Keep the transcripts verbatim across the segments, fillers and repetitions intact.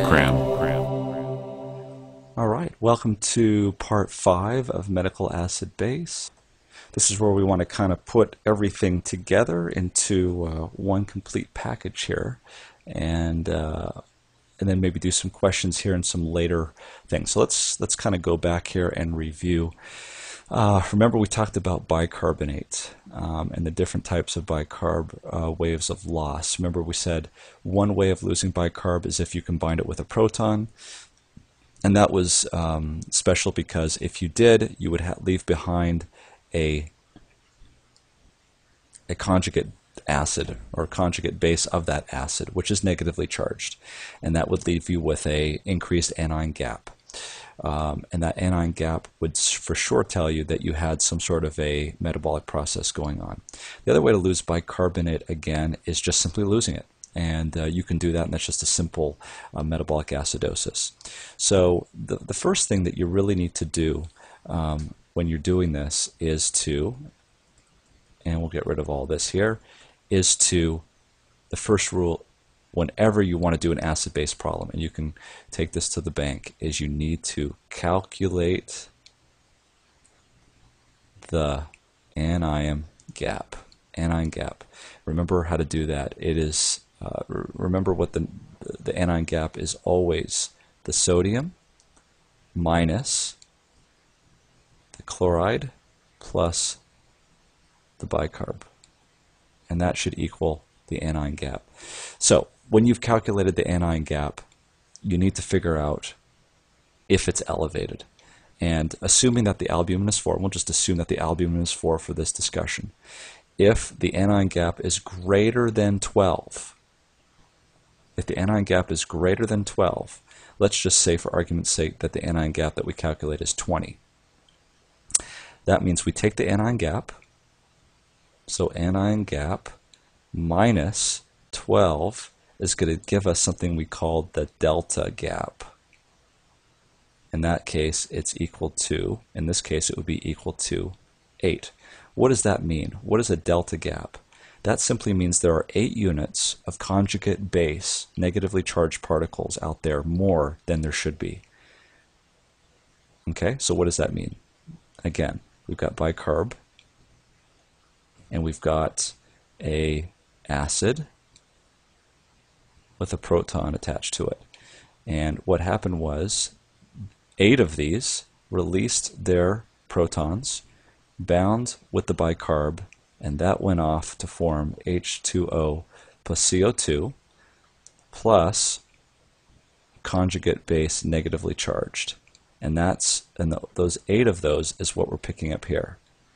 MedCram. All right, welcome to part five of medical acid base. This is where we want to kind of put everything together into uh, one complete package here, and uh, and then maybe do some questions here and some later things. So let's let's kind of go back here and review. Uh, remember, we talked about bicarbonate um, and the different types of bicarb uh, waves of loss. Remember, we said one way of losing bicarb is if you combine it with a proton. And that was um, special because if you did, you would ha leave behind a, a conjugate acid or conjugate base of that acid, which is negatively charged. And that would leave you with a increased anion gap. Um, and that anion gap would for sure tell you that you had some sort of a metabolic process going on. The other way to lose bicarbonate, again, is just simply losing it. And uh, you can do that, and that's just a simple uh, metabolic acidosis. So the, the first thing that you really need to do um, when you're doing this is to, and we'll get rid of all this here, is to, the first rule whenever you want to do an acid-base problem, and you can take this to the bank, is you need to calculate the anion gap. Anion gap. Remember how to do that. It is Uh, remember what the, the anion gap is always the sodium minus the chloride plus the bicarb. And that should equal the anion gap. So when you've calculated the anion gap, you need to figure out if it's elevated. And assuming that the albumin is four, we'll just assume that the albumin is four for this discussion. If the anion gap is greater than twelve, if the anion gap is greater than twelve, let's just say for argument's sake that the anion gap that we calculate is twenty. That means we take the anion gap, so anion gap minus twelve is going to give us something we call the delta gap. In that case, it's equal to, in this case, it would be equal to eight. What does that mean? What is a delta gap? That simply means there are eight units of conjugate base negatively charged particles out there more than there should be. Okay, so what does that mean? Again, we've got bicarb, and we've got a acid with a proton attached to it. And what happened was eight of these released their protons, bound with the bicarb, and that went off to form H two O plus C O two plus conjugate base negatively charged. And that's and the, those eight of those is what we're picking up here.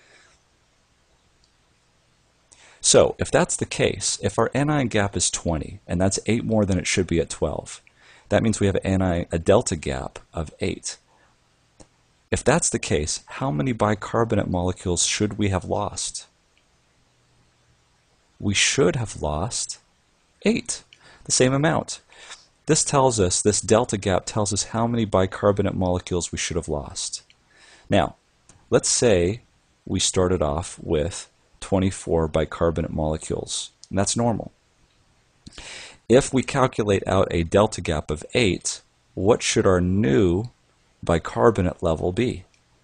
So if that's the case, if our anion gap is twenty, and that's eight more than it should be at twelve, that means we have an anion, a delta gap of eight. If that's the case, how many bicarbonate molecules should we have lost? We should have lost eight, the same amount. This tells us, this delta gap tells us how many bicarbonate molecules we should have lost. Now, let's say we started off with twenty-four bicarbonate molecules, and that's normal. If we calculate out a delta gap of eight, what should our new bicarbonate level be?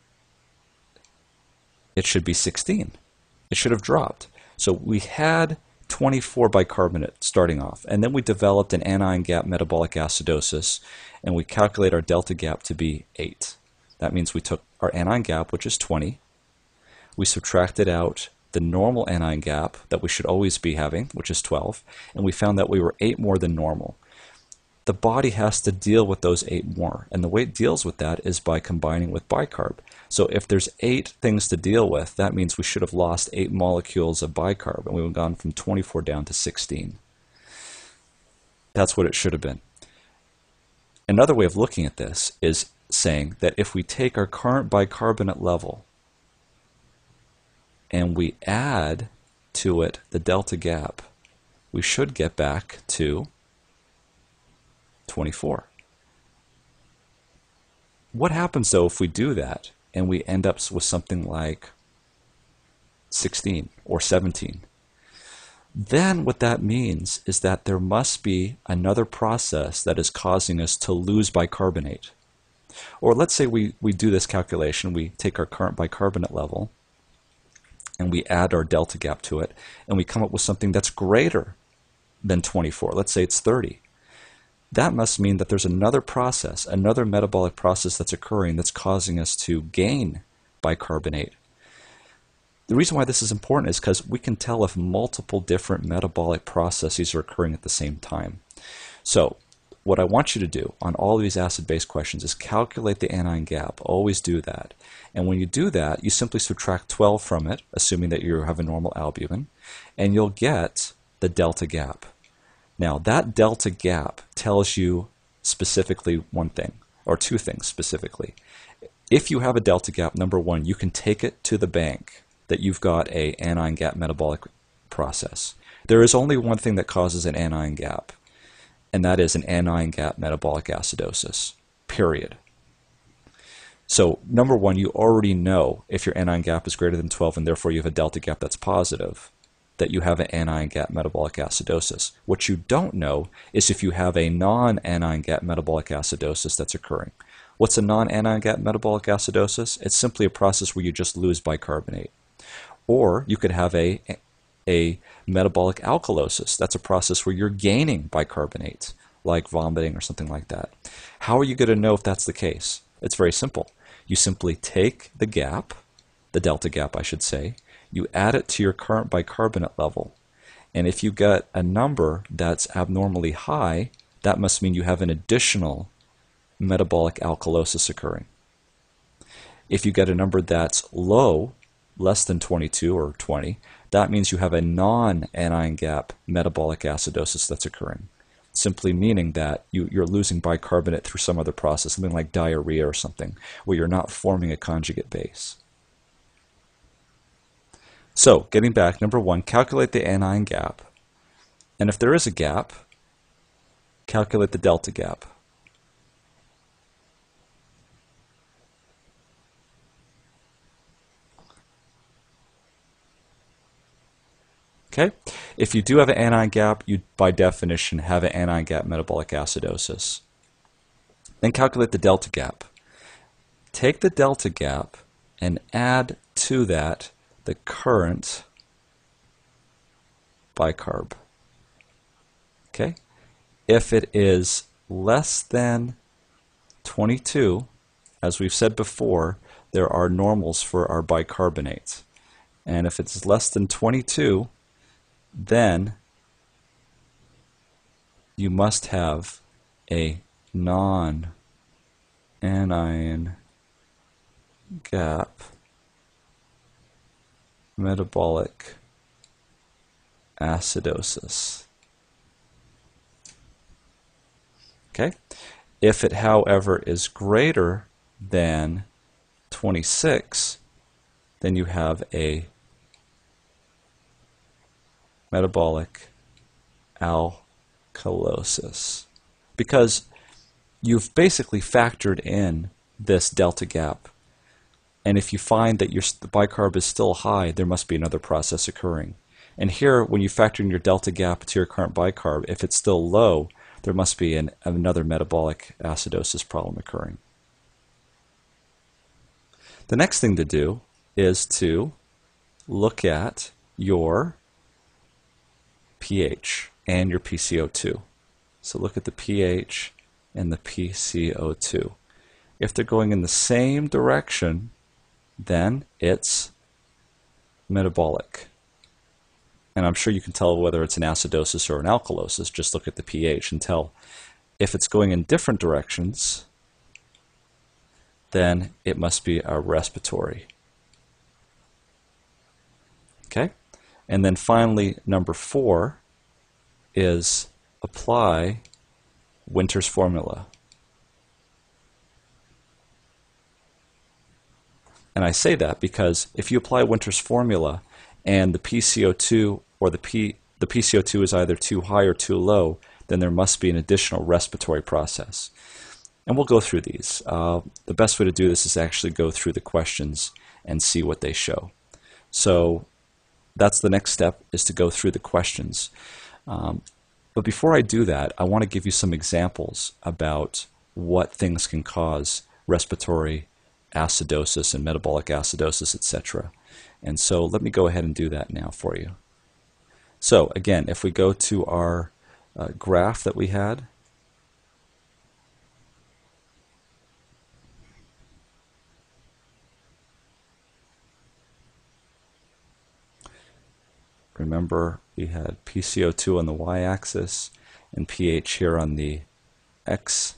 It should be sixteen. It should have dropped. So we had twenty-four bicarbonate starting off, and then we developed an anion gap metabolic acidosis, and we calculate our delta gap to be eight. That means we took our anion gap, which is twenty, we subtracted out the normal anion gap that we should always be having, which is twelve, and we found that we were eight more than normal. The body has to deal with those eight more, and the way it deals with that is by combining with bicarb. So if there's eight things to deal with, that means we should have lost eight molecules of bicarb, and we would have gone from twenty-four down to sixteen. That's what it should have been. Another way of looking at this is saying that if we take our current bicarbonate level and we add to it the delta gap, we should get back to twenty-four. What happens though if we do that and we end up with something like sixteen or seventeen? then what that means is that there must be another process that is causing us to lose bicarbonate. Or let's say we, we do this calculation, we take our current bicarbonate level and we add our delta gap to it, and we come up with something that's greater than twenty-four. Let's say it's thirty. That must mean that there's another process, another metabolic process that's occurring that's causing us to gain bicarbonate. The reason why this is important is because we can tell if multiple different metabolic processes are occurring at the same time. So what I want you to do on all of these acid-base questions is calculate the anion gap. Always do that. And when you do that, you simply subtract twelve from it, assuming that you have a normal albumin, and you'll get the delta gap. Now, that delta gap tells you specifically one thing, or two things specifically. If you have a delta gap, number one, you can take it to the bank that you've got a anion gap metabolic process. There is only one thing that causes an anion gap, and that is an anion gap metabolic acidosis, period. So, number one, you already know if your anion gap is greater than twelve and therefore you have a delta gap that's positive, that you have an anion gap metabolic acidosis. What you don't know is if you have a non-anion gap metabolic acidosis that's occurring. What's a non-anion gap metabolic acidosis? It's simply a process where you just lose bicarbonate. Or you could have a, a metabolic alkalosis. That's a process where you're gaining bicarbonate, like vomiting or something like that. How are you going to know if that's the case? It's very simple. You simply take the gap, the delta gap I should say, you add it to your current bicarbonate level, and if you get a number that's abnormally high, that must mean you have an additional metabolic alkalosis occurring. If you get a number that's low, less than twenty-two or twenty, that means you have a non-anion gap metabolic acidosis that's occurring, simply meaning that you, you're losing bicarbonate through some other process, something like diarrhea or something, where you're not forming a conjugate base. So, getting back, number one, calculate the anion gap. And if there is a gap, calculate the delta gap. Okay? If you do have an anion gap, you by definition have an anion gap metabolic acidosis. Then calculate the delta gap. Take the delta gap and add to that the current bicarb. Okay? If it is less than twenty-two, as we've said before, there are normals for our bicarbonate. And if it's less than twenty-two, then you must have a non-anion gap metabolic acidosis. Okay? If it, however, is greater than twenty-six, then you have a metabolic alkalosis, because you've basically factored in this delta gap. And if you find that your the bicarb is still high, there must be another process occurring. And here, when you factor in your delta gap to your current bicarb, if it's still low, there must be an, another metabolic acidosis problem occurring. The next thing to do is to look at your pH and your P C O two. So look at the pH and the P C O two. If they're going in the same direction, then it's metabolic. And I'm sure you can tell whether it's an acidosis or an alkalosis. Just look at the pH and tell. If it's going in different directions, then it must be a respiratory. Okay? And then finally, number four is apply Winter's formula. And I say that because if you apply Winter's formula and the P C O two or the P the P C O two is either too high or too low, then there must be an additional respiratory process. And we'll go through these. Uh, the best way to do this is actually go through the questions and see what they show. So that's the next step, is to go through the questions. Um, but before I do that, I want to give you some examples about what things can cause respiratory acidosis and metabolic acidosis, et cetera. And so let me go ahead and do that now for you. So again, if we go to our uh, graph that we had, remember we had P C O two on the y-axis and pH here on the x.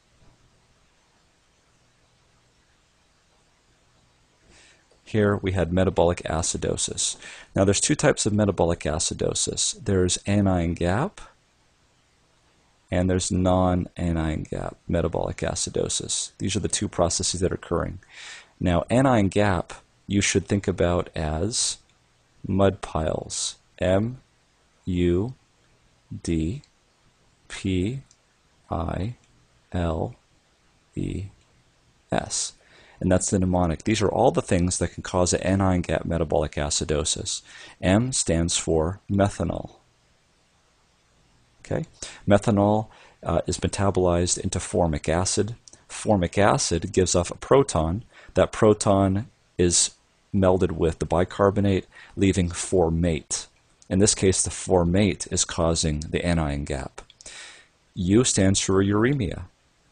Here we had metabolic acidosis. Now there's two types of metabolic acidosis. There's anion gap and there's non-anion gap metabolic acidosis. These are the two processes that are occurring. Now anion gap you should think about as mud piles. M U D P I L E S. And that's the mnemonic. These are all the things that can cause an anion gap metabolic acidosis. M stands for methanol. Okay? Methanol uh, is metabolized into formic acid. Formic acid gives off a proton. That proton is melded with the bicarbonate, leaving formate. In this case, the formate is causing the anion gap. U stands for uremia.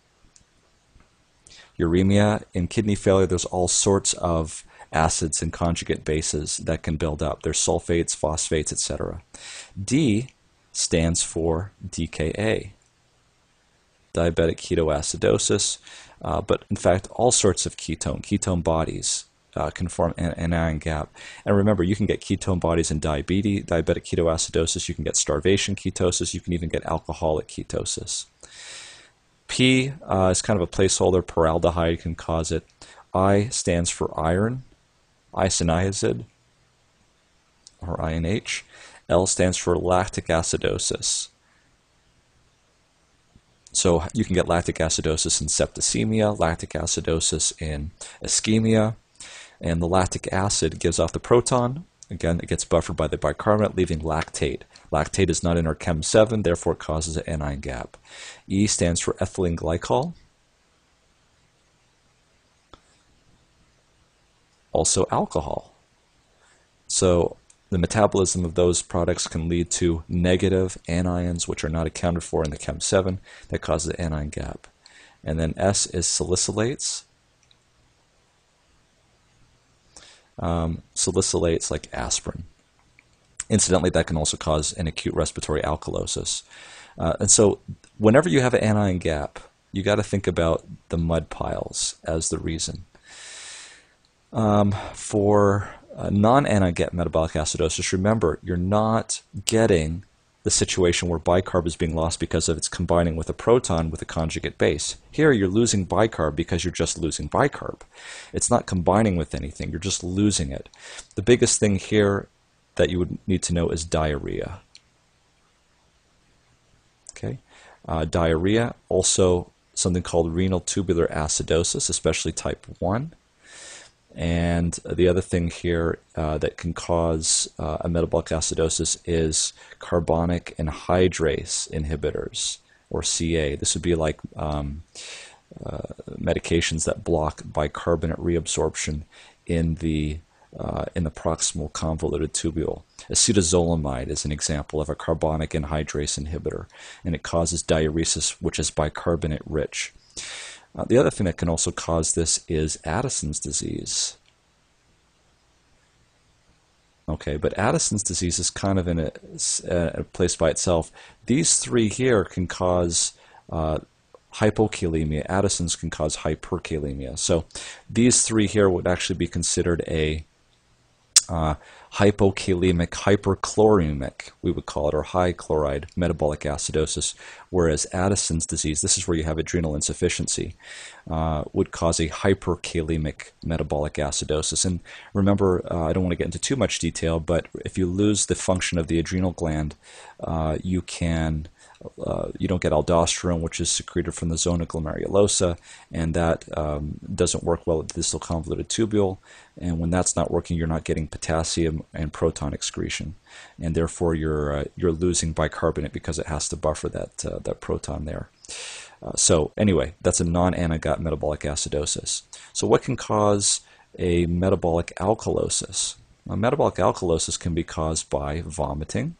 Uremia, in kidney failure, there's all sorts of acids and conjugate bases that can build up. There's sulfates, phosphates, et cetera. D stands for D K A, diabetic ketoacidosis, uh, but in fact, all sorts of ketone, ketone bodies uh, can form an anion gap. And remember, you can get ketone bodies in diabetes, diabetic ketoacidosis, you can get starvation ketosis, you can even get alcoholic ketosis. P uh, is kind of a placeholder, paraldehyde can cause it. I stands for iron, isoniazid, or I N H. L stands for lactic acidosis. So you can get lactic acidosis in septicemia, lactic acidosis in ischemia, and the lactic acid gives off the proton. Again, it gets buffered by the bicarbonate, leaving lactate. Lactate is not in our Chem seven, therefore it causes an anion gap. E stands for ethylene glycol. Also alcohol. So the metabolism of those products can lead to negative anions, which are not accounted for in the Chem seven, that causes the anion gap. And then S is salicylates. Um, salicylates like aspirin. Incidentally, that can also cause an acute respiratory alkalosis. Uh, and so whenever you have an anion gap, you got to think about the mud piles as the reason. Um, for uh, non-anion gap metabolic acidosis, remember, you're not getting the situation where bicarb is being lost because of it's combining with a proton with a conjugate base. Here you're losing bicarb because you're just losing bicarb. It's not combining with anything, you're just losing it. The biggest thing here that you would need to know is diarrhea. Okay, uh, diarrhea, also something called renal tubular acidosis, especially type one. And the other thing here uh, that can cause uh, a metabolic acidosis is carbonic anhydrase inhibitors, or C A. This would be like um, uh, medications that block bicarbonate reabsorption in the uh, in the proximal convoluted tubule. Acetazolamide is an example of a carbonic anhydrase inhibitor, and it causes diuresis, which is bicarbonate rich. Uh, the other thing that can also cause this is Addison's disease. Okay, but Addison's disease is kind of in a, a place by itself. These three here can cause uh, hypokalemia. Addison's can cause hyperkalemia. So these three here would actually be considered a uh, hypokalemic, hyperchloremic, we would call it, or high chloride metabolic acidosis, whereas Addison's disease, this is where you have adrenal insufficiency, uh, would cause a hyperkalemic metabolic acidosis. And remember, uh, I don't want to get into too much detail, but if you lose the function of the adrenal gland, uh, you can uh, you don't get aldosterone, which is secreted from the zona glomerulosa, and that um, doesn't work well at the distal convoluted tubule. And when that's not working, you're not getting potassium and proton excretion, and therefore you're uh, you're losing bicarbonate because it has to buffer that uh, that proton there. Uh, so anyway, that's a non-Anion Gap metabolic acidosis. So what can cause a metabolic alkalosis? A metabolic alkalosis can be caused by vomiting.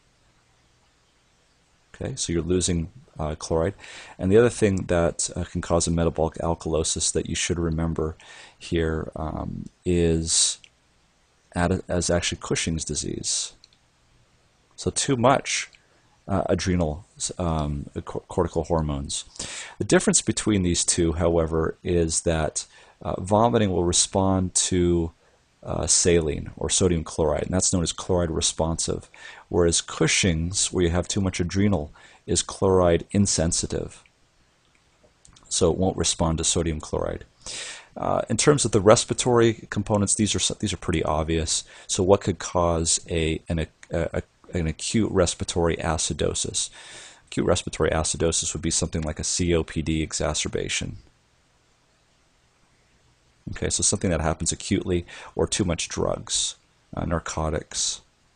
Okay, so you're losing uh, chloride. And the other thing that uh, can cause a metabolic alkalosis that you should remember here um, is ad- as actually Cushing's disease. So too much uh, adrenal um, cortical hormones. The difference between these two, however, is that uh, vomiting will respond to Uh, saline or sodium chloride, and that's known as chloride responsive, whereas Cushing's, where you have too much adrenal, is chloride insensitive, so it won't respond to sodium chloride. Uh, in terms of the respiratory components, these are these are pretty obvious. So what could cause a an, a, a, an acute respiratory acidosis? Acute respiratory acidosis would be something like a C O P D exacerbation. Okay, so something that happens acutely, or too much drugs, uh, narcotics.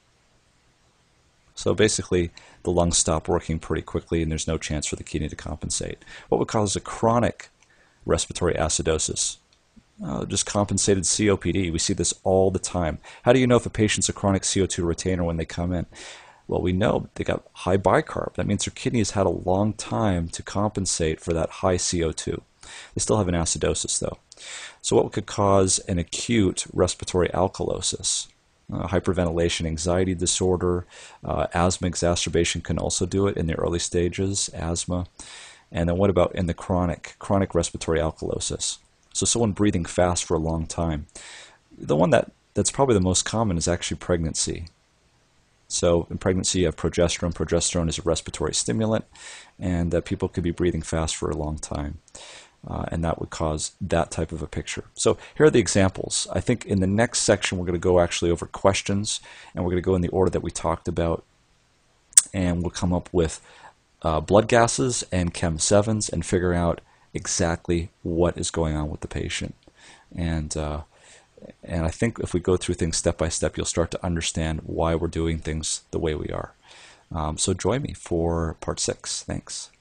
So basically, the lungs stop working pretty quickly, and there's no chance for the kidney to compensate. What would cause a chronic respiratory acidosis? Uh, just compensated C O P D. We see this all the time. How do you know if a patient's a chronic C O two retainer when they come in? Well, we know they got high bicarb. That means their kidney has had a long time to compensate for that high C O two. They still have an acidosis, though. So what could cause an acute respiratory alkalosis? Uh, hyperventilation, anxiety disorder, uh, asthma exacerbation can also do it in the early stages, asthma. And then what about in the chronic, chronic respiratory alkalosis? So someone breathing fast for a long time. The one that, that's probably the most common is actually pregnancy. So in pregnancy, you have progesterone. Progesterone is a respiratory stimulant, and uh, people could be breathing fast for a long time. Uh, and that would cause that type of a picture. So here are the examples. I think in the next section we're going to go actually over questions, and we're going to go in the order that we talked about, and we'll come up with uh, blood gases and Chem sevens and figure out exactly what is going on with the patient. And uh, and I think if we go through things step by step, you'll start to understand why we're doing things the way we are. Um, so join me for part six. Thanks.